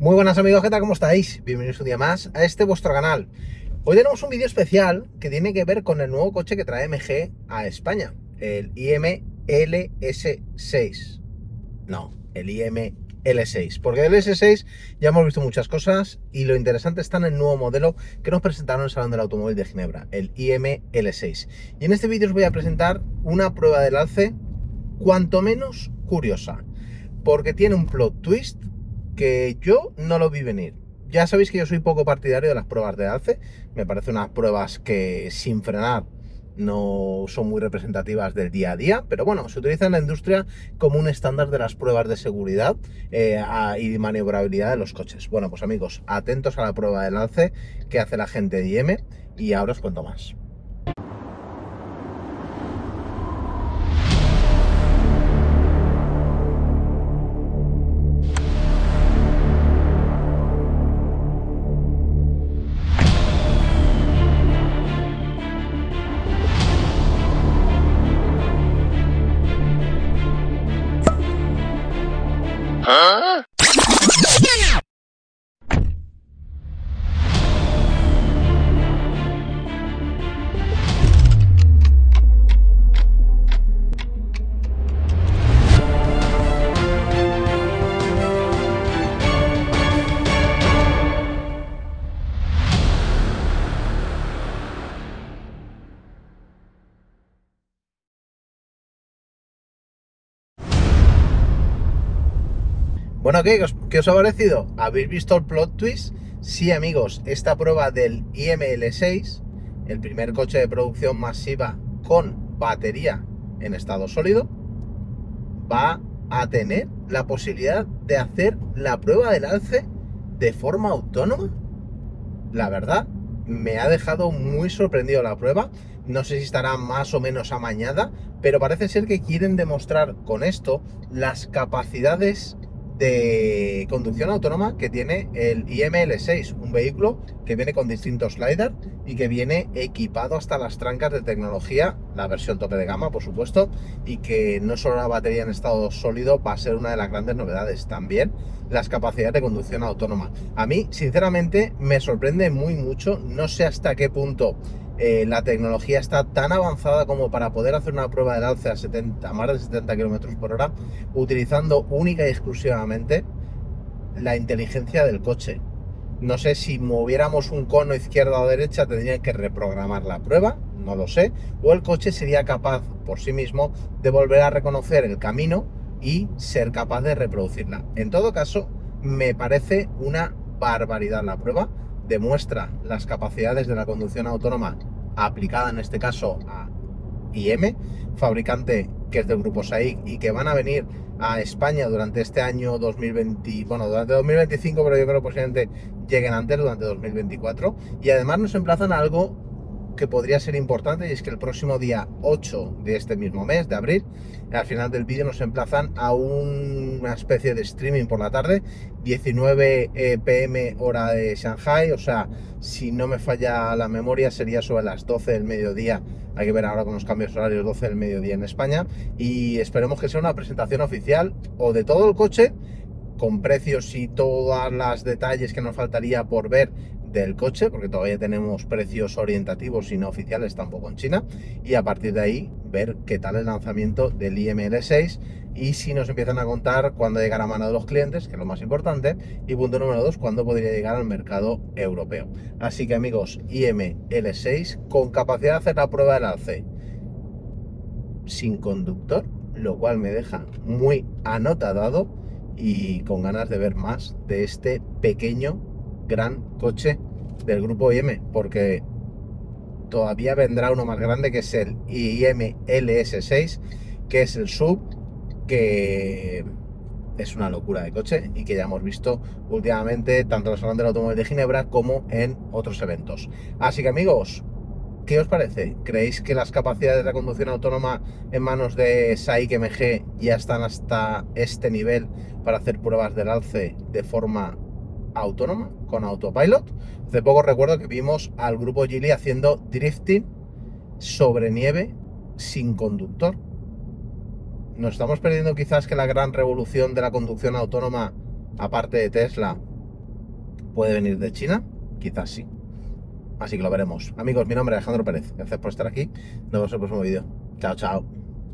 Muy buenas amigos, ¿qué tal? ¿Cómo estáis? Bienvenidos un día más a este vuestro canal. Hoy tenemos un vídeo especial que tiene que ver con el nuevo coche que trae MG a España, el IM LS6. No, el IM L6, porque del S6 ya hemos visto muchas cosas y lo interesante está en el nuevo modelo que nos presentaron en el Salón del Automóvil de Ginebra, el IM L6. Y en este vídeo os voy a presentar una prueba del alce cuanto menos curiosa, porque tiene un plot twist que yo no lo vi venir. Ya sabéis que yo soy poco partidario de las pruebas de alce, me parecen unas pruebas que sin frenar no son muy representativas del día a día, pero bueno, se utiliza en la industria como un estándar de las pruebas de seguridad y maniobrabilidad de los coches. Bueno, pues amigos, atentos a la prueba del alce que hace la gente de IM y ahora os cuento más. ¿Ah? Bueno, ¿qué os ha parecido? ¿Habéis visto el plot twist? Sí, amigos, esta prueba del IML6, el primer coche de producción masiva con batería en estado sólido, va a tener la posibilidad de hacer la prueba del alce de forma autónoma. La verdad, me ha dejado muy sorprendido la prueba. No sé si estará más o menos amañada, pero parece ser que quieren demostrar con esto las capacidades de conducción autónoma que tiene el IML6, un vehículo que viene con distintos LiDAR y que viene equipado hasta las trancas de tecnología, la versión tope de gama, por supuesto, y que no solo la batería en estado sólido va a ser una de las grandes novedades, también las capacidades de conducción autónoma. A mí, sinceramente, me sorprende mucho, no sé hasta qué punto la tecnología está tan avanzada como para poder hacer una prueba del alce a más de 70 km por hora, utilizando única y exclusivamente la inteligencia del coche. No sé si moviéramos un cono izquierda o derecha, tendrían que reprogramar la prueba, no lo sé, o el coche sería capaz por sí mismo de volver a reconocer el camino y ser capaz de reproducirla. En todo caso, me parece una barbaridad la prueba. Demuestra las capacidades de la conducción autónoma aplicada en este caso a IM, fabricante que es del grupo SAIC y que van a venir a España durante este año 2020, bueno, durante 2025, pero yo creo que posiblemente lleguen antes, durante 2024, y además nos emplazan a algo que podría ser importante, y es que el próximo día 8 de este mismo mes, de abril, al final del vídeo nos emplazan a una especie de streaming por la tarde, 19 PM hora de Shanghai, o sea, si no me falla la memoria sería sobre las 12 del mediodía, hay que ver ahora con los cambios horarios, 12 del mediodía en España, y esperemos que sea una presentación oficial o de todo el coche, con precios y todos los detalles que nos faltaría por ver del coche, porque todavía tenemos precios orientativos y no oficiales tampoco en China, y a partir de ahí ver qué tal el lanzamiento del IML6 y si nos empiezan a contar cuándo llegará a mano de los clientes, que es lo más importante, y punto número 2, cuándo podría llegar al mercado europeo. Así que amigos, IML6 con capacidad de hacer la prueba del alce sin conductor, lo cual me deja muy anotadado y con ganas de ver más de este pequeño gran coche del grupo IM, porque todavía vendrá uno más grande, que es el IM LS6, que es el SUV, que es una locura de coche y que ya hemos visto últimamente tanto en el Salón del Automóvil de Ginebra como en otros eventos. Así que amigos, ¿qué os parece? ¿Creéis que las capacidades de la conducción autónoma en manos de SAIC MG ya están hasta este nivel para hacer pruebas del alce de forma autónoma, con autopilot? Hace poco recuerdo que vimos al grupo Geely haciendo drifting sobre nieve sin conductor. Nos estamos perdiendo quizás que la gran revolución de la conducción autónoma, aparte de Tesla, ¿Puede venir de China? Quizás sí. Así que lo veremos. Amigos, mi nombre es Alejandro Pérez. Gracias por estar aquí. Nos vemos en el próximo vídeo. Chao, chao.